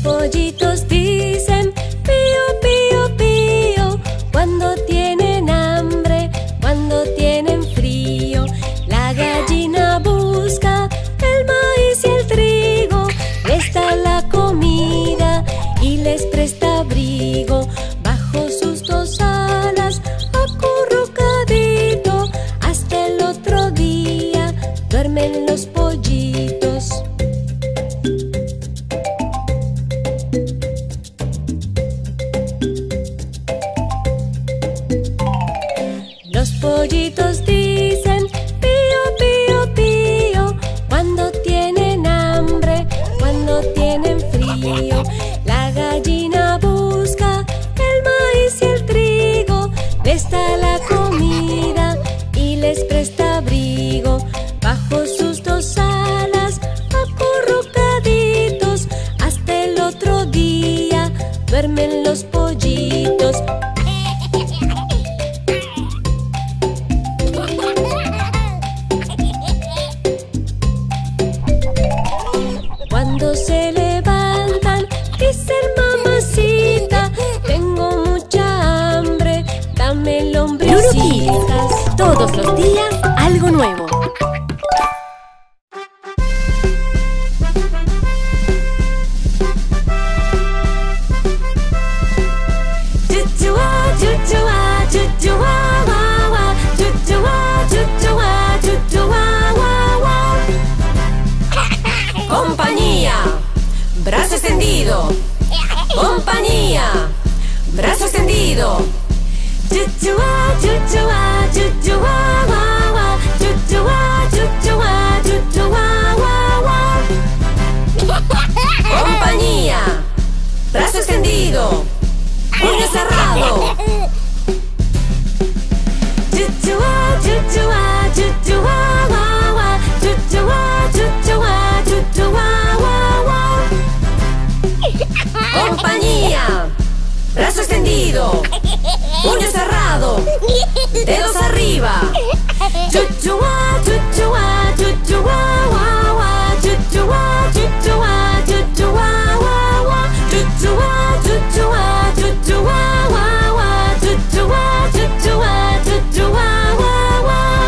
pollitos dicen pío, pío, pío cuando tienen hambre, cuando tienen frío. La gallina busca el maíz y el trigo, les da la comida y les presta abrigo. Bajo sus dos alas, acurrucadito, hasta el otro día duermen los pollitos. Los pollitos dicen pío, pío, pío cuando tienen hambre, cuando tienen frío. La gallina busca el maíz y el trigo, les da la comida y les presta abrigo. Bajo sus dos alas, acurrucaditos, hasta el otro día duermen los pollitos. Cuando se levantan, dicen mamacita, tengo mucha hambre, dame lombricitas. Todos los días algo nuevo. Chuchua, chuchua, chuchua, wa, wa. Chuchua, chuchua, chuchua, wa, wa. Compañía, brazo extendido. Compañía, brazo extendido. Chuchua, chuchua, chuchua, wa, wa. Chuchua, chuchua, chuchua, wa, wa. Compañía, brazo extendido. Puño cerrado. Chuchua, chuchua, chuchua, wa, wa. Chuchua, chuchua, chuchua, wa, wa. Compañía, brazo extendido. Puño cerrado. Dedos arriba. Chuchua, chuchua, chuchua, wa, wa. Chuchua, chuchua, chuchua, wa, wa. Chuchua, chuchua, chuchua, wa, wa. Chuchua, chuchua, chuchua, wa, wa.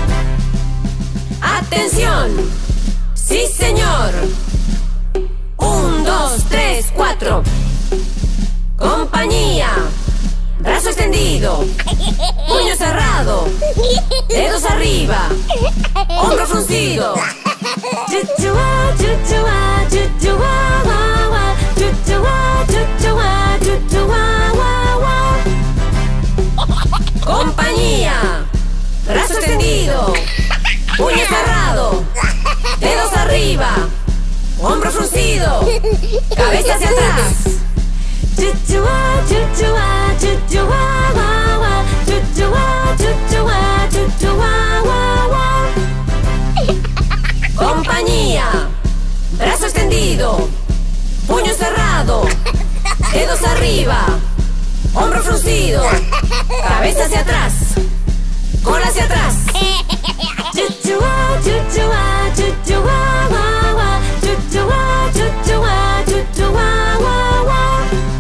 Atención. Sí, señor. 1, 2, 3, 4. Compañía, brazo extendido. Puño cerrado. Dedos arriba. Hombro fruncido. Chuchua, chuchua, chuchua, wa, wa. Chuchua, chuchua, chuchua, wa, wa. Compañía, brazo extendido. Puño cerrado. Dedos arriba. Hombro fruncido. Cabeza hacia atrás. Chuchua, chuchua, chuchua, wa, wa. Chuchua, chuchua, chuchua, wa, wa. Compañía, brazo extendido. Puño cerrado. Dedos arriba. Hombro fruncido. Cabeza hacia atrás. Cola hacia atrás. Chuchua, chuchua, chuchua, wa, wa. Chuchua, chuchua, chuchua, wa, wa.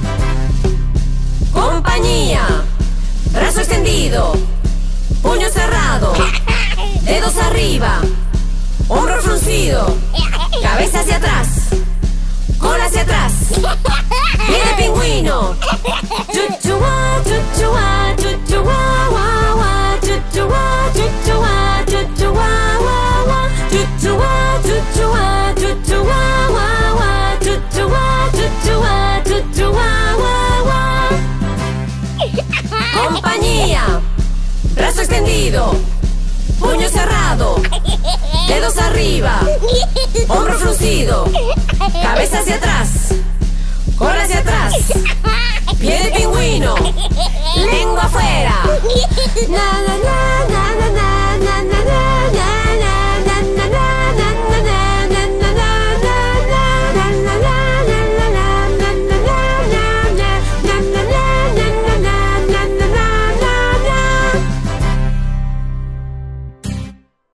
Compañía, brazo extendido. Puño cerrado. Dedos arriba. Hombro fruncido. Cabeza hacia atrás. Cola hacia atrás. Pie de pingüino. Chuchua, chuchua, chuchua, wa, wa. Chuchua, chuchua, chuchua, wa, wa. Chuchua, chuchua, chuchua, wa, wa. Chuchua, chuchua, chuchua, wa, wa. Compañía, brazo extendido. Puño cerrado. Dedos arriba. Hombro fruncido. Cabeza hacia atrás. Cola hacia atrás. Pie de pingüino. Lengua afuera. Nada